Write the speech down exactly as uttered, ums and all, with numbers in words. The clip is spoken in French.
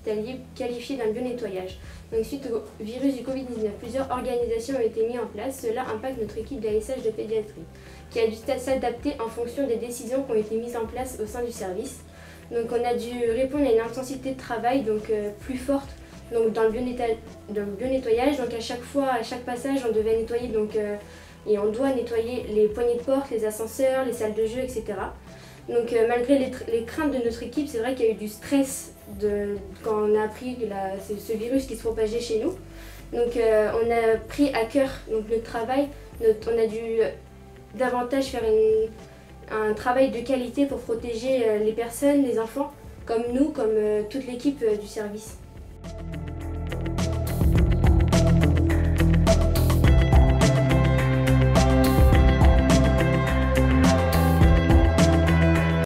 hospitalier qualifié d'un bio-nettoyage. Donc suite au virus du Covid dix-neuf, plusieurs organisations ont été mises en place. Cela impacte notre équipe d'A S H de pédiatrie, qui a dû s'adapter en fonction des décisions qui ont été mises en place au sein du service. Donc on a dû répondre à une intensité de travail donc, euh, plus forte donc, dans le bio-nettoyage. Donc à chaque fois, à chaque passage, on devait nettoyer donc, euh, et on doit nettoyer les poignées de porte, les ascenseurs, les salles de jeu, et cetera. Donc euh, malgré les, les craintes de notre équipe, c'est vrai qu'il y a eu du stress de, quand on a appris la, ce, ce virus qui se propageait chez nous. Donc euh, on a pris à cœur donc, notre travail, notre, on a dû davantage faire une, un travail de qualité pour protéger euh, les personnes, les enfants, comme nous, comme euh, toute l'équipe euh, du service.